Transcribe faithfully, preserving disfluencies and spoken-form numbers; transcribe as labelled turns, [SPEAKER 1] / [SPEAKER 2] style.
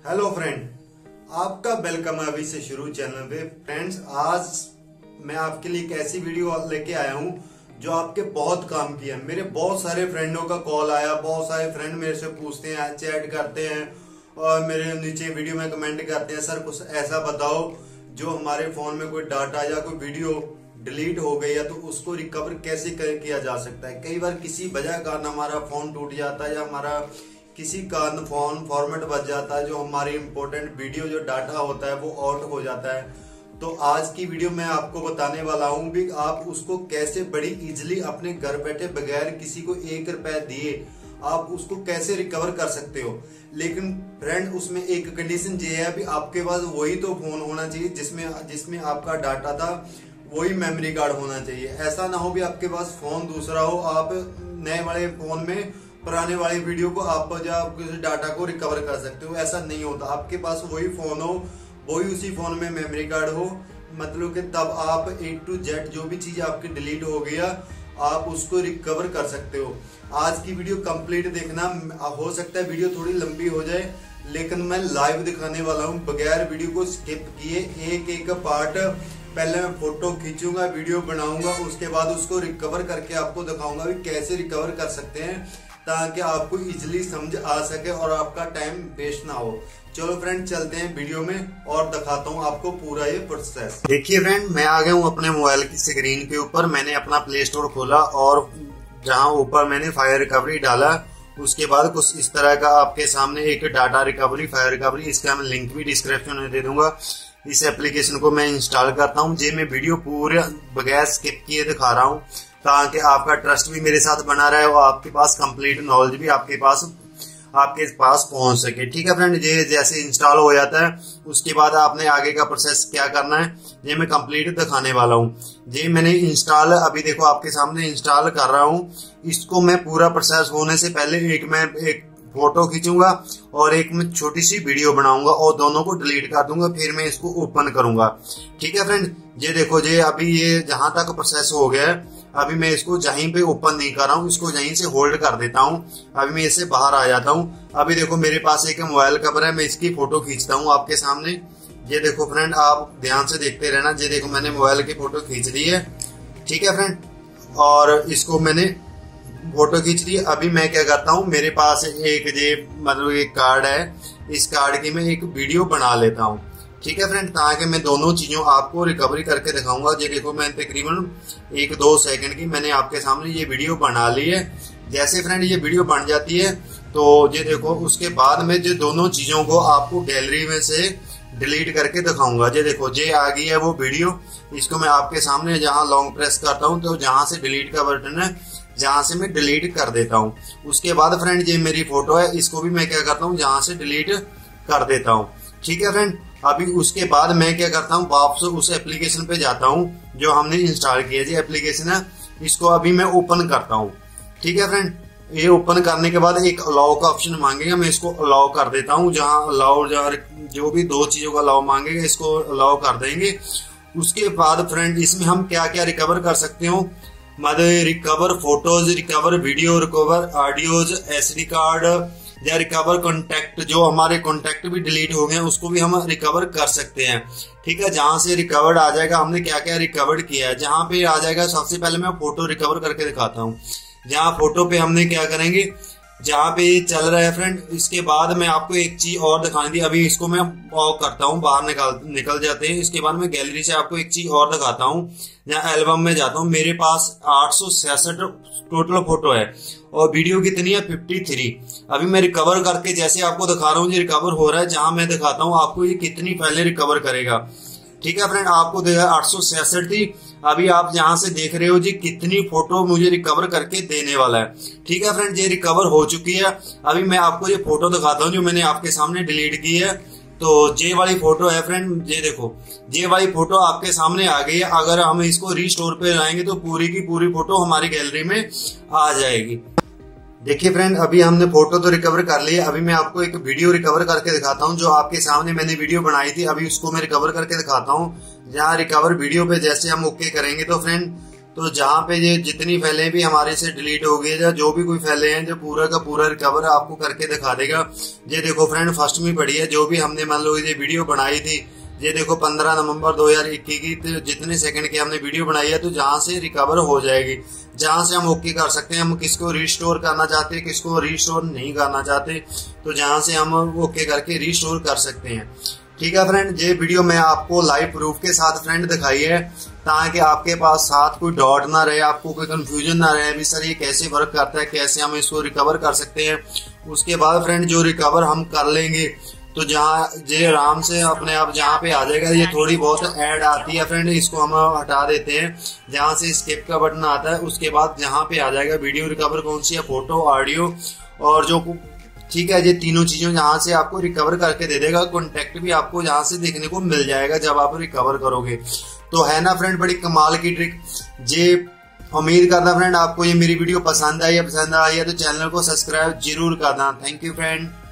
[SPEAKER 1] Hello friend, आपका welcome है अभी से शुरू चैनल पे। फ्रेंड्स, आज मैं आपके लिए एक ऐसी वीडियो लेके आया हूँ जो आपके बहुत काम की है। मेरे बहुत सारे फ्रेंडों का कॉल आया, बहुत सारे फ्रेंड मेरे से पूछते हैं, चैट करते हैं और मेरे नीचे वीडियो में कमेंट करते हैं, सर कुछ ऐसा बताओ जो हमारे फोन में कोई डाटा या कोई वीडियो डिलीट हो गई है तो उसको रिकवर कैसे किया जा सकता है। कई बार किसी वजह कारण हमारा फोन टूट जाता है या हमारा किसी कारण फोन फॉर्मेट बच जाता है, जो हमारी इंपॉर्टेंट वीडियो जो डाटा होता है वो आउट हो जाता है। तो आज की वीडियो में आपको बताने वाला हूं भी आप उसको कैसे बड़ी इजीली अपने घर बैठे बगैर किसी को एक रुपए दिए आप उसको कैसे रिकवर कर सकते हो। लेकिन फ्रेंड, उसमें एक कंडीशन ये है भी आपके पास वही तो फोन होना चाहिए जिसमें जिसमें आपका डाटा था, वही मेमोरी कार्ड होना चाहिए। ऐसा ना हो भी आपके पास फोन दूसरा हो, आप नए वाले फोन में पुराने वाली वीडियो को आप डाटा को रिकवर कर सकते हो। ऐसा नहीं होता, आपके पास वही फोन हो, वही उसी फोन में मेमोरी कार्ड हो, मतलब कि तब आप ए टू जेड जो भी चीज आपकी डिलीट हो गया आप उसको रिकवर कर सकते हो। आज की वीडियो कंप्लीट देखना, हो सकता है वीडियो थोड़ी लंबी हो जाए लेकिन मैं लाइव दिखाने वाला हूँ बगैर वीडियो को स्किप किए। एक एक पार्ट पहले मैं फोटो खींचूंगा, वीडियो बनाऊंगा, उसके बाद उसको रिकवर करके आपको दिखाऊंगा भी कैसे रिकवर कर सकते हैं ताकि आपको इजीली समझ आ सके और आपका टाइम वेस्ट ना हो। चलो फ्रेंड, चलते हैं वीडियो में और दिखाता हूँ आपको पूरा ये प्रोसेस। देखिए फ्रेंड, मैं आ गया हूँ अपने मोबाइल की स्क्रीन के ऊपर। मैंने अपना प्ले स्टोर खोला और जहाँ ऊपर मैंने फायर रिकवरी डाला, उसके बाद कुछ इस तरह का आपके सामने एक डाटा रिकवरी फायर रिकवरी, इसका मैं लिंक भी डिस्क्रिप्शन में दे दूंगा। इस एप्लीकेशन को मैं इंस्टॉल करता हूँ। जे मैं वीडियो पूरे बगैर स्किप किए दिखा रहा हूँ ताकि आपका ट्रस्ट भी मेरे साथ बना रहे और आपके पास कंप्लीट नॉलेज भी आपके पास आपके पास पहुंच सके। ठीक है फ्रेंड, ये जैसे इंस्टॉल हो जाता है उसके बाद आपने आगे का प्रोसेस क्या करना है ये मैं कंप्लीट दिखाने वाला हूँ। ये मैंने इंस्टॉल अभी देखो आपके सामने इंस्टॉल कर रहा हूँ। इसको मैं पूरा प्रोसेस होने से पहले एक मैं एक फोटो खींचूंगा और एक मैं छोटी सी वीडियो बनाऊंगा और दोनों को डिलीट कर दूंगा, फिर मैं इसको ओपन करूंगा। ठीक है फ्रेंड, ये देखो ये अभी ये जहां तक प्रोसेस हो गया है, अभी मैं इसको जहीं पे ओपन नहीं कर रहा हूँ, इसको यहीं से होल्ड कर देता हूँ। अभी मैं इससे बाहर आ जाता हूँ। अभी देखो मेरे पास एक मोबाइल कवर है, मैं इसकी फोटो खींचता हूँ आपके सामने। ये देखो फ्रेंड, आप ध्यान से देखते रहना। ये देखो मैंने मोबाइल की फोटो खींच ली है। ठीक है फ्रेंड, और इसको मैंने फोटो खींच ली। अभी मैं क्या करता हूँ, मेरे पास एक ये मतलब एक कार्ड है, इस कार्ड की मैं एक वीडियो बना लेता हूँ। ठीक है फ्रेंड, ताकि मैं दोनों चीजों आपको रिकवरी करके दिखाऊंगा। ये देखो मैं तकरीबन एक दो सेकंड की मैंने आपके सामने ये वीडियो बना ली है। जैसे फ्रेंड ये वीडियो बन जाती है तो ये देखो उसके बाद में जो दोनों चीजों को आपको गैलरी में से डिलीट करके दिखाऊंगा। ये देखो ये आ गई है वो वीडियो। इसको मैं आपके सामने जहाँ लॉन्ग प्रेस करता हूँ तो जहाँ से डिलीट का बटन है जहां से मैं डिलीट कर देता हूँ। उसके बाद फ्रेंड ये मेरी फोटो है, इसको भी मैं क्या करता हूँ जहां से डिलीट कर देता हूँ। ठीक है फ्रेंड, अभी उसके बाद मैं क्या करता हूँ वापस उस एप्लीकेशन पे जाता हूँ जो हमने इंस्टॉल किया है। एप्लीकेशन है, इसको अभी मैं ओपन करता हूँ। ठीक है फ्रेंड, ये ओपन करने के बाद एक अलाउ का ऑप्शन मांगेगा, मैं इसको अलाउ कर देता हूँ। जहाँ अलाउ जहाँ जो भी दो चीजों का अलाउ मांगेगा इसको अलाउ कर देंगे। उसके बाद फ्रेंड इसमें हम क्या क्या रिकवर कर सकते हो, मतलब recover photos, recover video, recover audios, SD card या रिकवर कॉन्टेक्ट, जो हमारे कॉन्टेक्ट भी डिलीट हो गए उसको भी हम रिकवर कर सकते हैं। ठीक है, जहां से रिकवर्ड आ जाएगा हमने क्या क्या रिकवर्ड किया है, जहां पे आ जाएगा सबसे पहले मैं फोटो रिकवर करके दिखाता हूँ। जहां फोटो पे हमने क्या करेंगे, जहां पे चल रहा है फ्रेंड, इसके बाद मैं आपको एक चीज और दिखानी थी। अभी इसको मैं ऑफ करता हूँ, बाहर निकाल निकल जाते हैं। इसके बाद मैं गैलरी से आपको एक चीज और दिखाता हूँ। जहाँ एल्बम में जाता हूँ, मेरे पास आठ सौ छियासठ टोटल फोटो है और वीडियो कितनी है फिफ्टी थ्री। अभी मैं रिकवर करके जैसे आपको दिखा रहा हूँ ये रिकवर हो रहा है। जहां मैं दिखाता हूँ आपको ये कितनी पहले रिकवर करेगा। ठीक है फ्रेंड, आपको देखा आठ सौ छियासठ थी, अभी आप यहाँ से देख रहे हो जी कितनी फोटो मुझे रिकवर करके देने वाला है। ठीक है फ्रेंड, ये रिकवर हो चुकी है। अभी मैं आपको ये फोटो दिखाता हूँ जो मैंने आपके सामने डिलीट की है। तो जे वाली फोटो है फ्रेंड, ये देखो जे वाली फोटो आपके सामने आ गई है। अगर हम इसको रीस्टोर पे लाएंगे तो पूरी की पूरी फोटो हमारी गैलरी में आ जाएगी। देखिए फ्रेंड, अभी हमने फोटो तो रिकवर कर ली है। अभी मैं आपको एक वीडियो रिकवर करके दिखाता हूँ जो आपके सामने मैंने वीडियो बनाई थी। अभी उसको मैं रिकवर करके दिखाता हूँ। जहाँ रिकवर वीडियो पे जैसे हम ओके करेंगे तो फ्रेंड तो जहाँ पे ये जितनी फाइलें भी हमारे से डिलीट हो गई या जो भी कोई फाइलें हैं जो पूरा का पूरा रिकवर आपको करके दिखा देगा। ये देखो फ्रेंड फर्स्ट में पड़ी है जो भी हमने मान लो ये वीडियो बनाई थी, ये देखो पंद्रह नवंबर दो हजार इक्कीस की, तो जितने सेकंड की हमने वीडियो बनाई है तो जहां से रिकवर हो जाएगी, जहां से हम ओके कर सकते हैं। हम किसको रिस्टोर करना चाहते हैं, किसको रिस्टोर नहीं करना चाहते, तो जहां से हम ओके करके रिस्टोर कर सकते हैं। ठीक है फ्रेंड, ये वीडियो मैं आपको लाइव प्रूफ के साथ फ्रेंड दिखाई है ताकि आपके पास साथ कोई डॉट ना रहे, आपको कोई कंफ्यूजन ना रहे भी सर ये कैसे वर्क करता है, कैसे हम इसको रिकवर कर सकते हैं। उसके बाद फ्रेंड जो रिकवर हम कर लेंगे तो जहाँ ये आराम से अपने आप जहाँ पे आ जाएगा। ये थोड़ी बहुत ऐड आती है फ्रेंड, इसको हम हटा देते हैं। जहाँ से स्किप का बटन आता है उसके बाद जहाँ पे आ जाएगा वीडियो रिकवर कौन सी है, फोटो, ऑडियो और जो, ठीक है, ये तीनों चीजों जहाँ से आपको रिकवर करके दे देगा। कॉन्टेक्ट भी आपको यहाँ से देखने को मिल जाएगा जब आप रिकवर करोगे। तो है ना फ्रेंड बड़ी कमाल की ट्रिक। ये उम्मीद करता फ्रेंड आपको ये मेरी वीडियो पसंद आई है, पसंद आई है तो चैनल को सब्सक्राइब जरूर करना। Thank you friend.